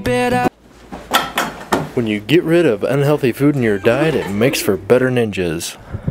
better. When you get rid of unhealthy food in your diet, it makes for better ninjas.